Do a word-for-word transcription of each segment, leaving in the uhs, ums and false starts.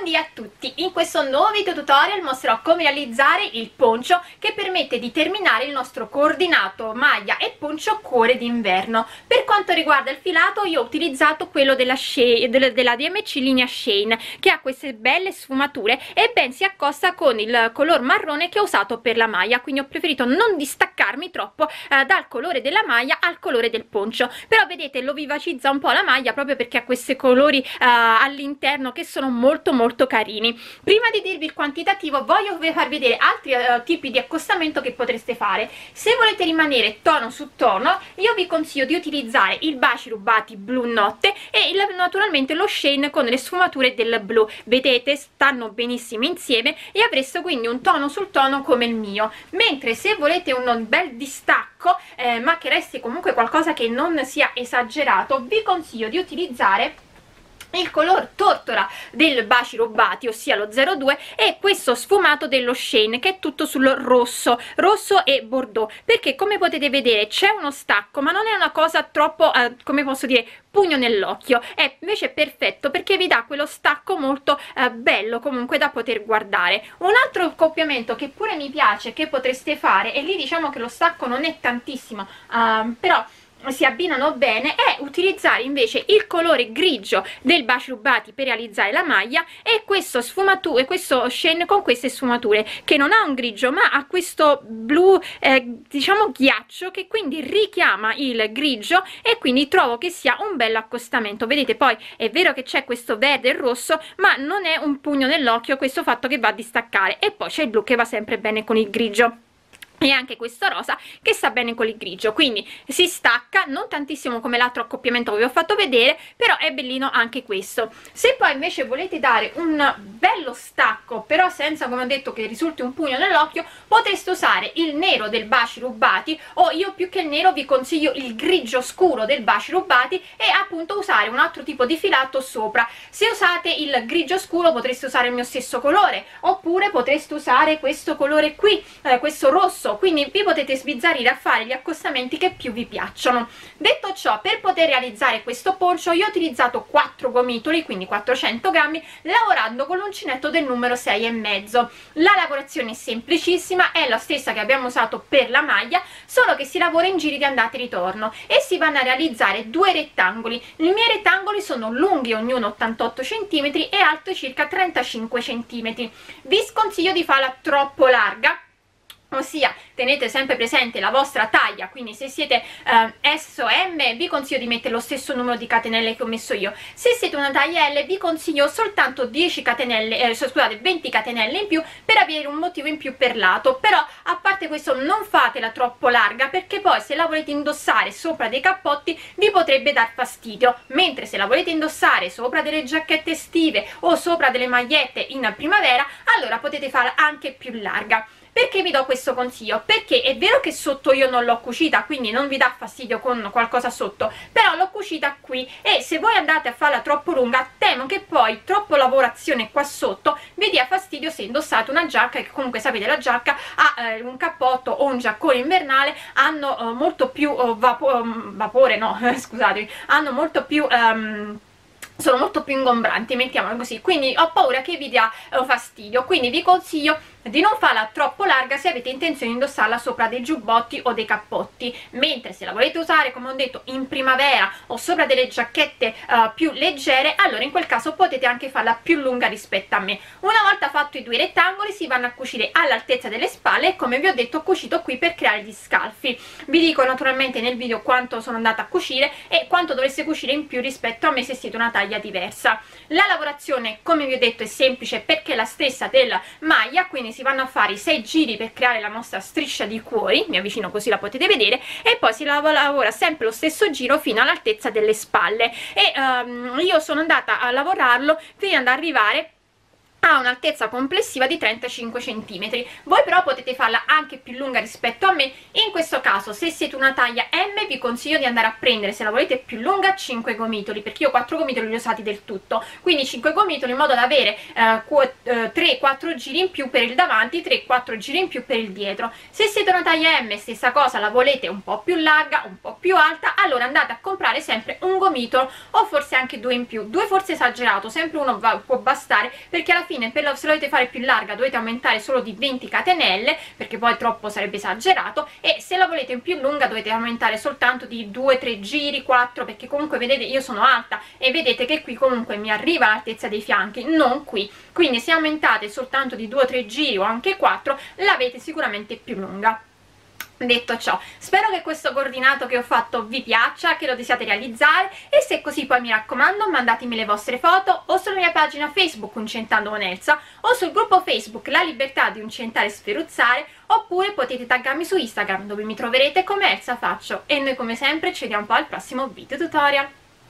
Buondì a tutti! In questo nuovo video tutorial mostrerò come realizzare il poncio che permette di terminare il nostro coordinato maglia e poncio cuore d'inverno. Per quanto riguarda il filato, io ho utilizzato quello della, Shane, della D M C linea Shane, che ha queste belle sfumature e ben si accosta con il color marrone che ho usato per la maglia, quindi ho preferito non distaccarmi troppo eh, dal colore della maglia al colore del poncio. Però vedete, lo vivacizza un po' la maglia proprio perché ha questi colori eh, all'interno che sono molto molto carini. Prima di dirvi il quantitativo voglio farvi vedere altri uh, tipi di accostamento che potreste fare. Se volete rimanere tono su tono, io vi consiglio di utilizzare il baci rubati blu notte e il, naturalmente lo Shane con le sfumature del blu. Vedete, stanno benissimo insieme e avreste quindi un tono sul tono come il mio. Mentre se volete un bel distacco eh, ma che resti comunque qualcosa che non sia esagerato, vi consiglio di utilizzare il color tortora del baci rubati, ossia lo zero due, e questo sfumato dello Shane che è tutto sul rosso rosso e bordeaux, perché come potete vedere c'è uno stacco ma non è una cosa troppo eh, come posso dire, pugno nell'occhio. È invece perfetto perché vi dà quello stacco molto eh, bello comunque da poter guardare. Un altro accoppiamento che pure mi piace che potreste fare, e lì diciamo che lo stacco non è tantissimo uh, però si abbinano bene, è utilizzare invece il colore grigio del baci rubati per realizzare la maglia e questo sfumature, questo Shane con queste sfumature che non ha un grigio ma ha questo blu eh, diciamo ghiaccio, che quindi richiama il grigio e quindi trovo che sia un bello accostamento. Vedete, poi è vero che c'è questo verde e rosso ma non è un pugno nell'occhio questo fatto che va a distaccare, e poi c'è il blu che va sempre bene con il grigio e anche questo rosa che sta bene con il grigio, quindi si stacca non tantissimo come l'altro accoppiamento che vi ho fatto vedere, però è bellino anche questo. Se poi invece volete dare un bello stacco però senza, come ho detto, che risulti un pugno nell'occhio, potreste usare il nero del baci rubati, o io più che il nero vi consiglio il grigio scuro del baci rubati, e appunto usare un altro tipo di filato sopra. Se usate il grigio scuro potreste usare il mio stesso colore, oppure potreste usare questo colore qui, eh, questo rosso, quindi vi potete sbizzarrire a fare gli accostamenti che più vi piacciono. Detto ciò, per poter realizzare questo poncio io ho utilizzato quattro gomitoli, quindi quattrocento grammi, lavorando con l'uncinetto del numero sei e mezzo. La lavorazione è semplicissima, è la stessa che abbiamo usato per la maglia, solo che si lavora in giri di andata e ritorno e si vanno a realizzare due rettangoli. I miei rettangoli sono lunghi ognuno ottantotto centimetri e alti circa trentacinque centimetri. Vi sconsiglio di farla troppo larga, ossia tenete sempre presente la vostra taglia, quindi se siete eh, S o M vi consiglio di mettere lo stesso numero di catenelle che ho messo io. Se siete una taglia L vi consiglio soltanto dieci catenelle, eh, scusate, venti catenelle in più per avere un motivo in più per lato. Però a parte questo non fatela troppo larga, perché poi se la volete indossare sopra dei cappotti vi potrebbe dar fastidio, mentre se la volete indossare sopra delle giacchette estive o sopra delle magliette in primavera allora potete farla anche più larga. Perché vi do questo consiglio? Perché è vero che sotto io non l'ho cucita, quindi non vi dà fastidio con qualcosa sotto, però l'ho cucita qui, e se voi andate a farla troppo lunga temo che poi troppo lavorazione qua sotto vi dia fastidio se indossate una giacca, che comunque sapete la giacca ha eh, un cappotto o un giaccone invernale, hanno eh, molto più oh, vapo vapore, no scusatemi, hanno molto più um, sono molto più ingombranti, mettiamolo così, quindi ho paura che vi dia eh, fastidio. Quindi vi consiglio di non farla troppo larga se avete intenzione di indossarla sopra dei giubbotti o dei cappotti, mentre se la volete usare, come ho detto, in primavera o sopra delle giacchette uh, più leggere, allora in quel caso potete anche farla più lunga rispetto a me. Una volta fatto i due rettangoli si vanno a cucire all'altezza delle spalle, e come vi ho detto ho cucito qui per creare gli scalfi. Vi dico naturalmente nel video quanto sono andata a cucire e quanto dovreste cucire in più rispetto a me se siete una taglia diversa. La lavorazione, come vi ho detto, è semplice perché è la stessa della maglia, quindi si vanno a fare i sei giri per creare la nostra striscia di cuori, mi avvicino così la potete vedere, e poi si lavora sempre lo stesso giro fino all'altezza delle spalle. E um, io sono andata a lavorarlo fino ad arrivare ha un'altezza complessiva di trentacinque centimetri. Voi però potete farla anche più lunga rispetto a me. In questo caso, se siete una taglia M, vi consiglio di andare a prendere, se la volete più lunga, cinque gomitoli, perché io quattro gomitoli li ho usati del tutto, quindi cinque gomitoli in modo da avere eh, tre quattro giri in più per il davanti, tre quattro giri in più per il dietro. Se siete una taglia M, stessa cosa, la volete un po' più larga, un po' più alta, allora andate a comprare sempre un gomitolo o forse anche due in più. Due forse esagerato, sempre uno va, può bastare, perché alla fine per la, se la volete fare più larga dovete aumentare solo di venti catenelle, perché poi troppo sarebbe esagerato, e se la volete più lunga dovete aumentare soltanto di due tre giri, quattro, perché comunque vedete io sono alta e vedete che qui comunque mi arriva l'altezza dei fianchi, non qui, quindi se aumentate soltanto di due tre giri o anche quattro l'avete sicuramente più lunga. Detto ciò, spero che questo coordinato che ho fatto vi piaccia, che lo desiate realizzare, e se è così poi mi raccomando mandatemi le vostre foto o sulla mia pagina Facebook Uncentando con Elsa o sul gruppo Facebook La Libertà di Uncentare e Sferuzzare, oppure potete taggarmi su Instagram dove mi troverete come Elsa Faccio, e noi come sempre ci vediamo poi al prossimo video tutorial.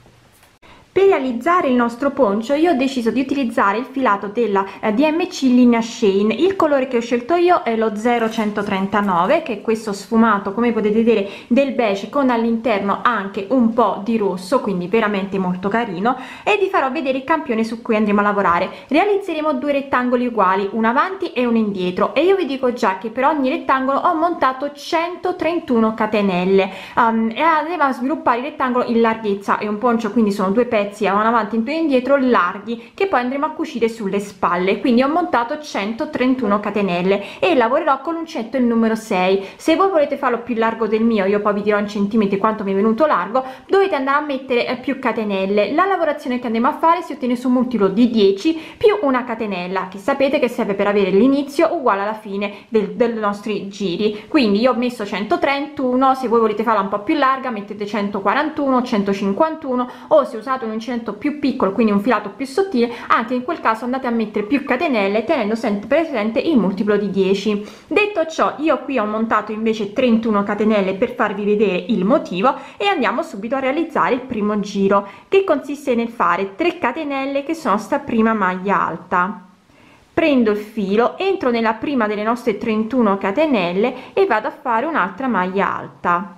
Per realizzare il nostro poncio io ho deciso di utilizzare il filato della eh, D M C linea Shane. Il colore che ho scelto io è lo zero centotrentanove, che è questo sfumato, come potete vedere, del beige con all'interno anche un po' di rosso, quindi veramente molto carino, e vi farò vedere il campione su cui andremo a lavorare. Realizzeremo due rettangoli uguali, uno avanti e uno indietro, e io vi dico già che per ogni rettangolo ho montato centotrentuno catenelle um, e andremo a sviluppare il rettangolo in larghezza. È un poncio, quindi sono due pezzi a un avanti e due indietro larghi che poi andremo a cucire sulle spalle, quindi ho montato centotrentuno catenelle e lavorerò con l'uncinetto il numero sei. Se voi volete farlo più largo del mio, io poi vi dirò in centimetri quanto mi è venuto largo, dovete andare a mettere più catenelle. La lavorazione che andremo a fare si ottiene su un multiplo di dieci più una catenella, che sapete che serve per avere l'inizio uguale alla fine del, dei nostri giri. Quindi io ho messo centotrentuno, se voi volete farla un po' più larga mettete centoquarantuno, centocinquantuno, o se usate un uncinetto più piccolo, quindi un filato più sottile, anche in quel caso andate a mettere più catenelle tenendo sempre presente il multiplo di dieci. Detto ciò, io qui ho montato invece trentuno catenelle per farvi vedere il motivo, e andiamo subito a realizzare il primo giro, che consiste nel fare tre catenelle che sono sta prima maglia alta. Prendo il filo, entro nella prima delle nostre trentuno catenelle e vado a fare un'altra maglia alta.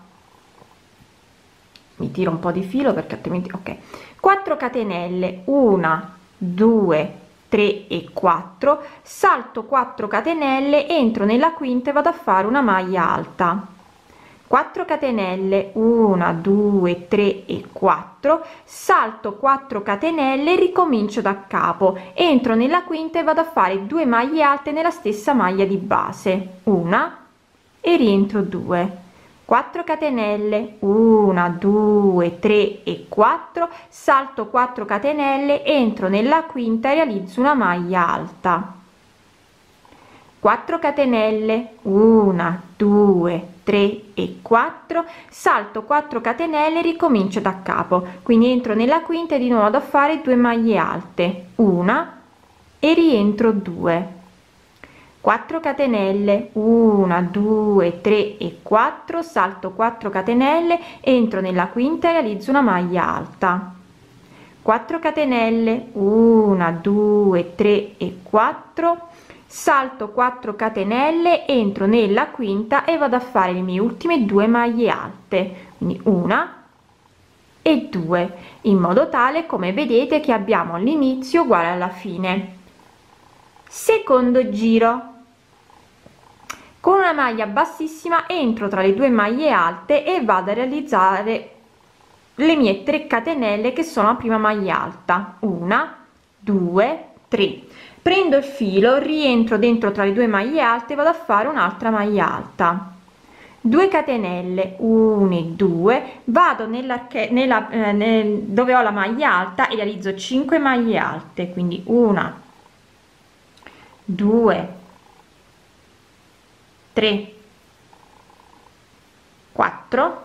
Mi tiro un po' di filo perché altrimenti ok. quattro catenelle, uno due tre e quattro, salto quattro catenelle, entro nella quinta e vado a fare una maglia alta. quattro catenelle, uno due tre e quattro, salto quattro catenelle, ricomincio da capo, entro nella quinta e vado a fare due maglie alte nella stessa maglia di base, una e rientro due, quattro catenelle, uno due tre e quattro, salto quattro catenelle, entro nella quinta e realizzo una maglia alta, quattro catenelle, uno due tre e quattro, salto quattro catenelle, ricomincio da capo, quindi entro nella quinta e di nuovo vado a fare due maglie alte, una e rientro due, quattro catenelle, uno due tre e quattro, salto quattro catenelle, entro nella quinta e realizzo una maglia alta, quattro catenelle, uno due tre e quattro, salto quattro catenelle, entro nella quinta e vado a fare le mie ultime due maglie alte, quindi una e due, in modo tale, come vedete, che abbiamo l'inizio uguale alla fine. Secondo giro, con una maglia bassissima entro tra le due maglie alte e vado a realizzare le mie tre catenelle che sono la prima maglia alta, una due tre, prendo il filo, rientro dentro tra le due maglie alte e vado a fare un'altra maglia alta, due catenelle, uno e due, vado nella, nella eh, nel, dove ho la maglia alta e realizzo cinque maglie alte, quindi una due tre quattro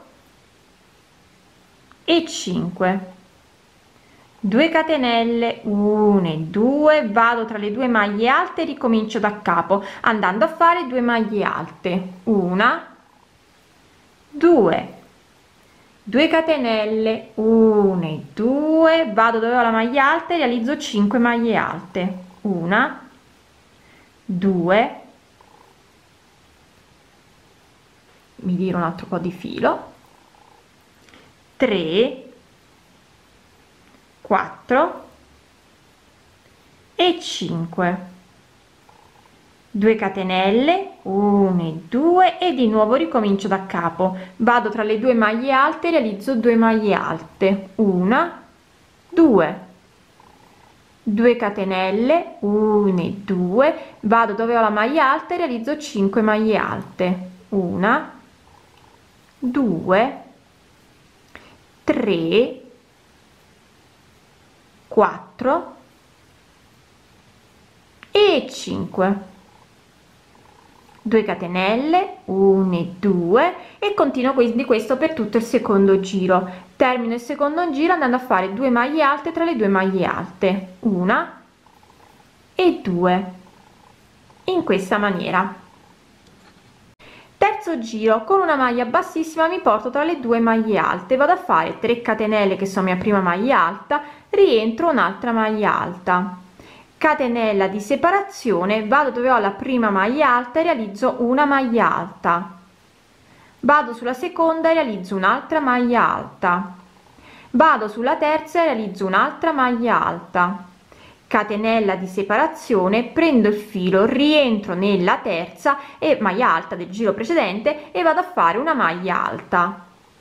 e cinque, due catenelle, uno e due, vado tra le due maglie alte e ricomincio da capo andando a fare due maglie alte, una due, due catenelle, uno e due, vado dove ho la maglia alta e realizzo cinque maglie alte, una, due, mi giro un altro po' di filo, tre, quattro e cinque, due catenelle, uno e due, e di nuovo ricomincio da capo, vado tra le due maglie alte, realizzo due maglie alte, una, due, due catenelle, uno e due, vado dove ho la maglia alta e realizzo cinque maglie alte, una, due, tre, quattro e cinque, due catenelle, uno e due, e continuo quindi questo per tutto il secondo giro. Termino il secondo giro andando a fare due maglie alte tra le due maglie alte, una e due, in questa maniera. Terzo giro, con una maglia bassissima mi porto tra le due maglie alte, vado a fare tre catenelle che sono mia prima maglia alta, rientro un'altra maglia alta, catenella di separazione, vado dove ho la prima maglia alta e realizzo una maglia alta, vado sulla seconda e realizzo un'altra maglia alta, vado sulla terza e realizzo un'altra maglia alta, catenella di separazione, prendo il filo, rientro nella terza e maglia alta del giro precedente e vado a fare una maglia alta,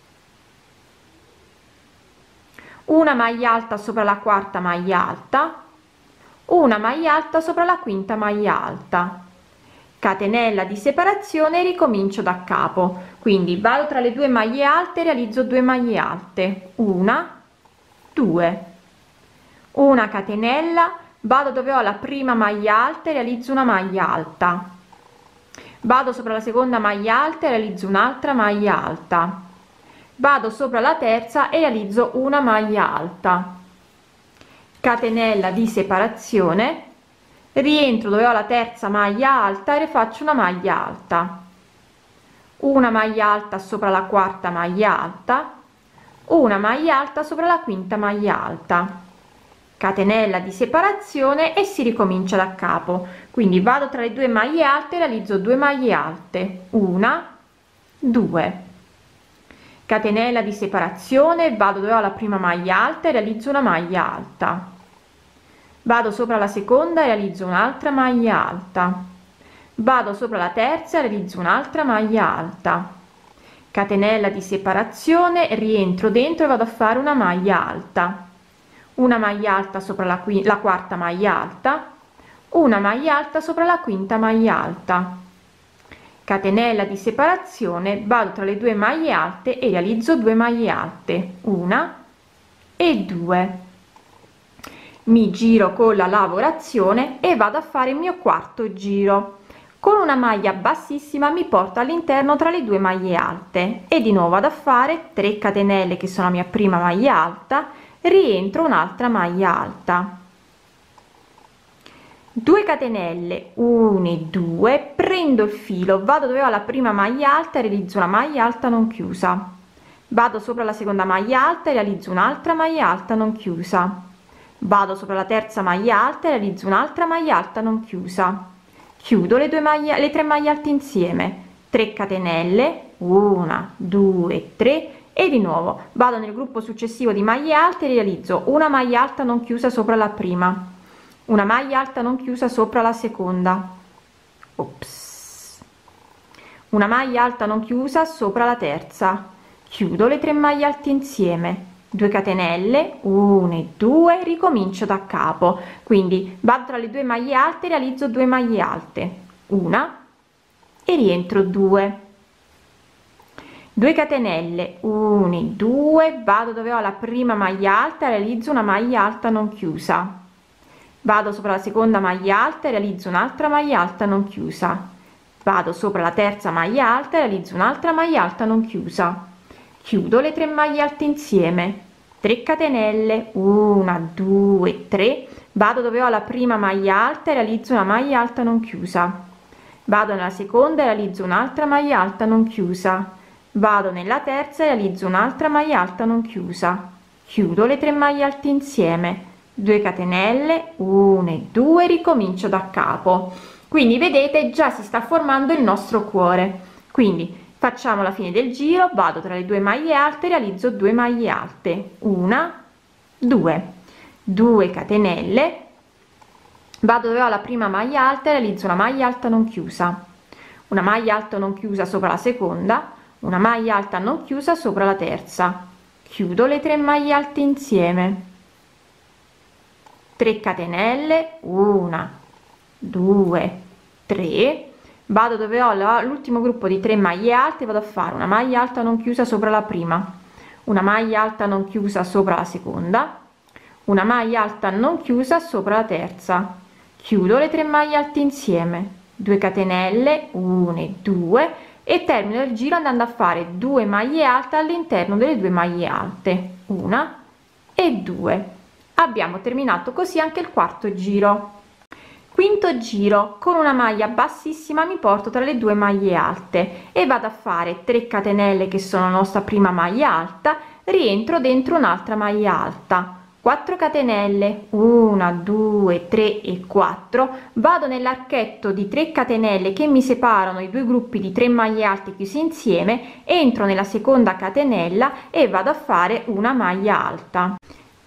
una maglia alta sopra la quarta maglia alta, una maglia alta sopra la quinta maglia alta, catenella di separazione e ricomincio da capo, quindi vado tra le due maglie alte, realizzo due maglie alte, una, due, una catenella, vado dove ho la prima maglia alta e realizzo una maglia alta, vado sopra la seconda maglia alta e realizzo un'altra maglia alta, vado sopra la terza e realizzo una maglia alta, catenella di separazione, rientro dove ho la terza maglia alta e faccio una maglia alta, una maglia alta sopra la quarta maglia alta, una maglia alta sopra la quinta maglia alta, catenella di separazione e si ricomincia da capo, quindi vado tra le due maglie alte e realizzo due maglie alte, una, due, catenella di separazione, vado dove ho la prima maglia alta e realizzo una maglia alta, vado sopra la seconda e realizzo un'altra maglia alta, vado sopra la terza e realizzo un'altra maglia alta, catenella di separazione, rientro dentro e vado a fare una maglia alta, una maglia alta sopra la, qui la quarta maglia alta, una maglia alta sopra la quinta maglia alta, catenella di separazione, vado tra le due maglie alte e realizzo due maglie alte, una e due, mi giro con la lavorazione e vado a fare il mio quarto giro. Con una maglia bassissima mi porto all'interno tra le due maglie alte e di nuovo vado a fare tre catenelle che sono la mia prima maglia alta, rientro un'altra maglia alta, due catenelle, uno e due, prendo il filo, vado dove ho la prima maglia alta e realizzo una maglia alta non chiusa, vado sopra la seconda maglia alta e realizzo un'altra maglia alta non chiusa, vado sopra la terza maglia alta e realizzo un'altra maglia alta non chiusa, chiudo le due maglie, le tre maglie alte insieme, tre catenelle, una, due, tre, e di nuovo vado nel gruppo successivo di maglie alte e realizzo una maglia alta non chiusa sopra la prima, una maglia alta non chiusa sopra la seconda, ops, una maglia alta non chiusa sopra la terza, chiudo le tre maglie alte insieme, due catenelle, uno e due, ricomincio da capo, quindi vado tra le due maglie alte e realizzo due maglie alte, una e rientro due, due catenelle, uno e due, vado dove ho la prima maglia alta e realizzo una maglia alta non chiusa, vado sopra la seconda maglia alta e realizzo un'altra maglia alta non chiusa, vado sopra la terza maglia alta e realizzo un'altra maglia alta non chiusa, chiudo le tre maglie alte insieme, tre catenelle, una, due, tre, vado dove ho la prima maglia alta e realizzo una maglia alta non chiusa, vado nella seconda e realizzo un'altra maglia alta non chiusa, vado nella terza e realizzo un'altra maglia alta non chiusa, chiudo le tre maglie alte insieme, due catenelle, uno e due, ricomincio da capo. Quindi vedete già si sta formando il nostro cuore. Quindi facciamo la fine del giro, vado tra le due maglie alte, realizzo due maglie alte, una, due, due catenelle, vado dove ho la prima maglia alta e realizzo una maglia alta non chiusa, una maglia alta non chiusa sopra la seconda, una maglia alta non chiusa sopra la terza, chiudo le tre maglie alte insieme, tre catenelle, una, due, tre, vado dove ho l'ultimo gruppo di tre maglie alte, vado a fare una maglia alta non chiusa sopra la prima, una maglia alta non chiusa sopra la seconda, una maglia alta non chiusa sopra la terza, chiudo le tre maglie alte insieme, due catenelle, uno e due, e termino il giro andando a fare due maglie alte all'interno delle due maglie alte, una e due. Abbiamo terminato così anche il quarto giro. Quinto giro, con una maglia bassissima mi porto tra le due maglie alte e vado a fare tre catenelle che sono la nostra prima maglia alta, rientro dentro un'altra maglia alta, quattro catenelle, uno, due, tre e quattro, vado nell'archetto di tre catenelle che mi separano i due gruppi di tre maglie alte chiusi insieme, entro nella seconda catenella e vado a fare una maglia alta,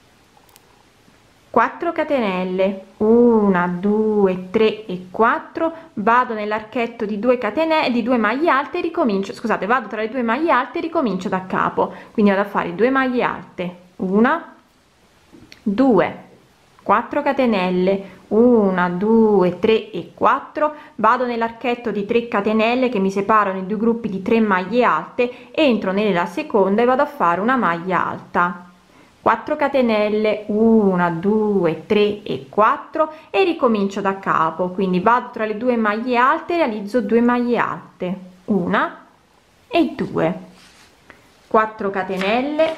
quattro catenelle, uno, due, tre e quattro, vado nell'archetto di due catenelle di due maglie alte e ricomincio, scusate, vado tra le due maglie alte e ricomincio da capo, quindi vado a fare due maglie alte, una, due, quattro catenelle, uno, due, tre e quattro, vado nell'archetto di tre catenelle che mi separano i due gruppi di tre maglie alte, entro nella seconda e vado a fare una maglia alta, quattro catenelle, uno, due, tre e quattro, e ricomincio da capo, quindi vado tra le due maglie alte e realizzo due maglie alte, una e due, quattro catenelle,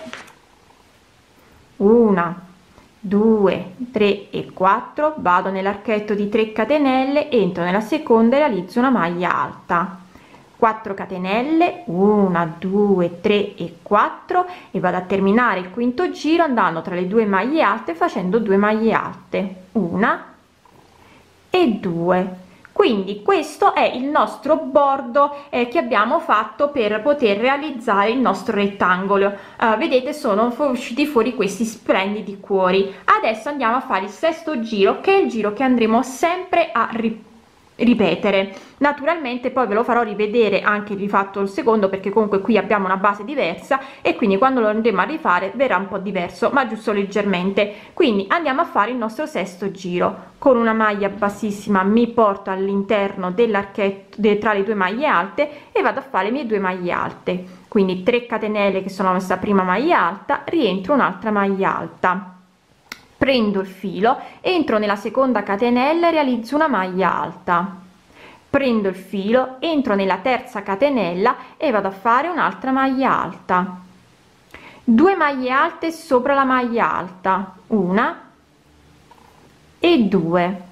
uno, due, tre e quattro, vado nell'archetto di tre catenelle, entro nella seconda e realizzo una maglia alta, quattro catenelle, uno, due, tre e quattro, e vado a terminare il quinto giro andando tra le due maglie alte facendo due maglie alte, una e due. Quindi questo è il nostro bordo eh, che abbiamo fatto per poter realizzare il nostro rettangolo. Uh, vedete, sono usciti fuori questi splendidi cuori. Adesso andiamo a fare il sesto giro, che è il giro che andremo sempre a ripetere ripetere naturalmente. Poi ve lo farò rivedere anche rifatto il secondo, perché comunque qui abbiamo una base diversa e quindi quando lo andremo a rifare verrà un po' diverso, ma giusto leggermente. Quindi andiamo a fare il nostro sesto giro. Con una maglia bassissima mi porto all'interno dell'archetto tra le due maglie alte e vado a fare le mie due maglie alte, quindi tre catenelle che sono la nostra prima maglia alta, rientro un'altra maglia alta, prendo il filo, entro nella seconda catenella e realizzo una maglia alta, prendo il filo, entro nella terza catenella e vado a fare un'altra maglia alta, due maglie alte sopra la maglia alta, una e due,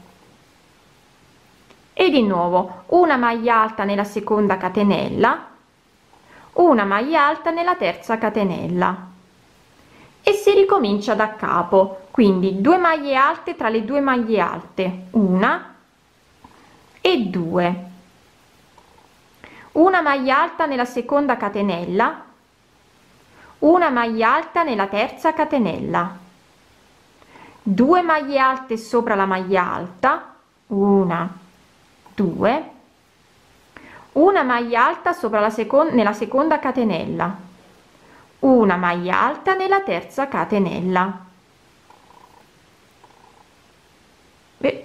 e di nuovo una maglia alta nella seconda catenella, una maglia alta nella terza catenella, e si ricomincia da capo. Quindi due maglie alte tra le due maglie alte, una e due, una maglia alta nella seconda catenella, una maglia alta nella terza catenella, due maglie alte sopra la maglia alta, una, due, una maglia alta sopra la seconda nella seconda catenella, una maglia alta nella terza catenella. Beh.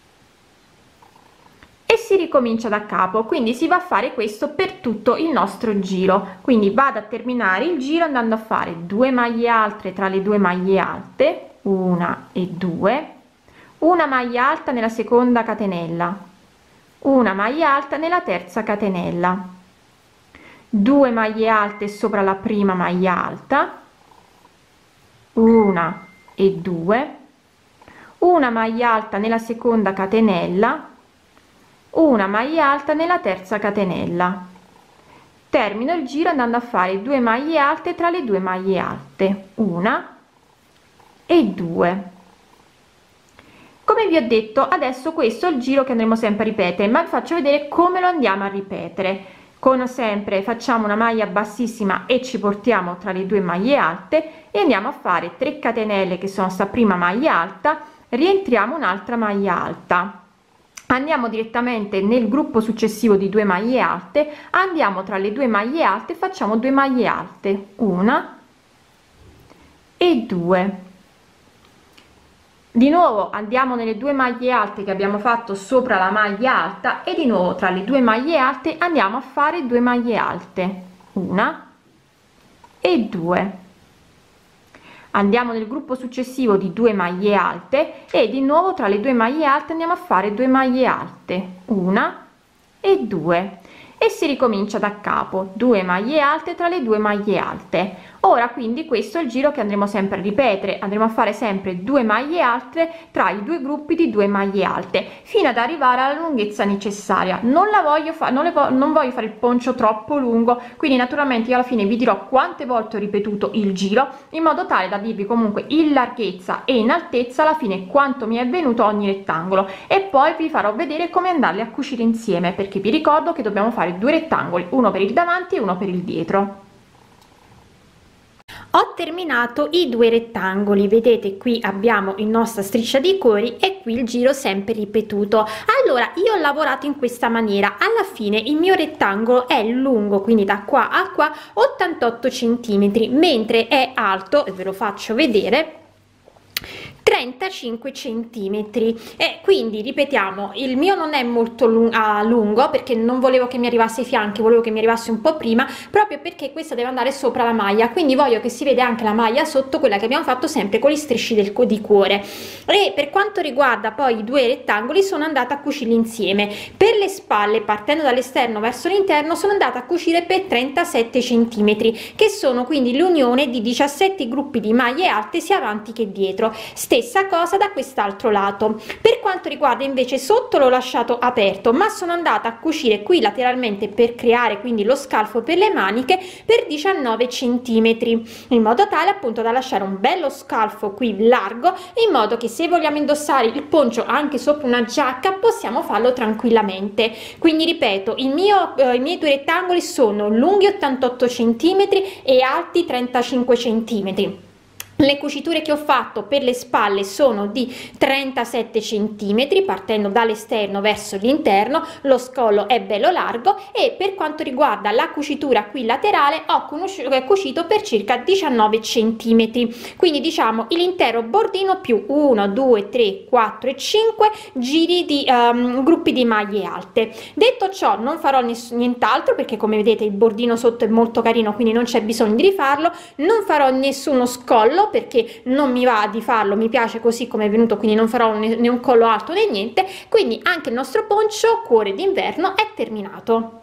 E si ricomincia da capo, quindi si va a fare questo per tutto il nostro giro. Quindi vado a terminare il giro andando a fare due maglie alte tra le due maglie alte, una e due, una maglia alta nella seconda catenella, una maglia alta nella terza catenella, due maglie alte sopra la prima maglia alta, una e due, una maglia alta nella seconda catenella, una maglia alta nella terza catenella, termino il giro andando a fare due maglie alte tra le due maglie alte, una e due, Come vi ho detto, adesso questo è il giro che andremo sempre a ripetere, ma vi faccio vedere come lo andiamo a ripetere. Con sempre facciamo una maglia bassissima e ci portiamo tra le due maglie alte e andiamo a fare tre catenelle che sono sta prima maglia alta, rientriamo un'altra maglia alta, andiamo direttamente nel gruppo successivo di due maglie alte, andiamo tra le due maglie alte, facciamo due maglie alte, una e due. Di nuovo andiamo nelle due maglie alte che abbiamo fatto sopra la maglia alta e di nuovo tra le due maglie alte andiamo a fare due maglie alte, una e due. Andiamo nel gruppo successivo di due maglie alte e di nuovo tra le due maglie alte andiamo a fare due maglie alte, una e due, e si ricomincia da capo, due maglie alte tra le due maglie alte. Ora quindi questo è il giro che andremo sempre a ripetere, andremo a fare sempre due maglie alte tra i due gruppi di due maglie alte fino ad arrivare alla lunghezza necessaria. Non la voglio fare, non, le vo non voglio fare il poncio troppo lungo, quindi naturalmente io alla fine vi dirò quante volte ho ripetuto il giro in modo tale da dirvi comunque in larghezza e in altezza alla fine quanto mi è venuto ogni rettangolo, e poi vi farò vedere come andarli a cucire insieme, perché vi ricordo che dobbiamo fare due rettangoli, uno per il davanti e uno per il dietro. Ho terminato i due rettangoli, vedete qui abbiamo il nostra striscia di cuori e qui il giro sempre ripetuto. Allora io ho lavorato in questa maniera, alla fine il mio rettangolo è lungo, quindi da qua a qua ottantotto centimetri, mentre è alto, e ve lo faccio vedere, trentacinque centimetri. E quindi ripetiamo, il mio non è molto lung ah, lungo perché non volevo che mi arrivasse ai fianchi, volevo che mi arrivasse un po' prima, proprio perché questa deve andare sopra la maglia, quindi voglio che si vede anche la maglia sotto, quella che abbiamo fatto sempre con gli strisci del di cuore. E per quanto riguarda poi i due rettangoli sono andata a cucirli insieme. Per le spalle, partendo dall'esterno verso l'interno, sono andata a cucire per trentasette centimetri, che sono quindi l'unione di diciassette gruppi di maglie alte sia avanti che dietro. Stessa cosa da quest'altro lato. Per quanto riguarda invece sotto, l'ho lasciato aperto, ma sono andata a cucire qui lateralmente per creare quindi lo scalfo per le maniche per diciannove centimetri, in modo tale appunto da lasciare un bello scalfo qui largo, in modo che se vogliamo indossare il poncio anche sopra una giacca possiamo farlo tranquillamente. Quindi ripeto, il mio eh, i miei due rettangoli sono lunghi ottantotto centimetri e alti trentacinque centimetri. Le cuciture che ho fatto per le spalle sono di trentasette centimetri, partendo dall'esterno verso l'interno, lo scollo è bello largo, e per quanto riguarda la cucitura qui laterale ho cucito per circa diciannove centimetri, quindi diciamo l'intero bordino più uno due tre quattro e cinque giri di um, gruppi di maglie alte. Detto ciò non farò nient'altro, perché come vedete il bordino sotto è molto carino, quindi non c'è bisogno di rifarlo. Non farò nessuno scollo perché non mi va di farlo, mi piace così come è venuto, quindi non farò né un collo alto né niente. Quindi anche il nostro poncio cuore d'inverno è terminato.